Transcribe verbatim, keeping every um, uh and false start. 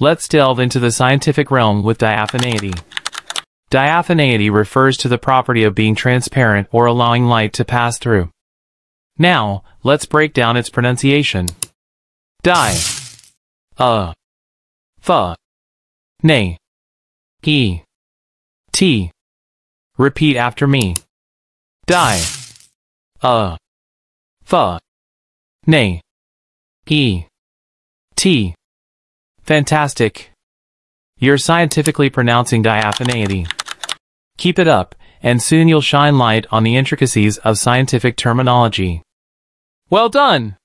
Let's delve into the scientific realm with diaphaneity. Diaphaneity refers to the property of being transparent or allowing light to pass through. Now, let's break down its pronunciation. Di. A. Pha. Ne. E. T. Repeat after me. Di. A. Pha. Ne. E. T. Fantastic. You're scientifically pronouncing diaphaneity. Keep it up, and soon you'll shine light on the intricacies of scientific terminology. Well done!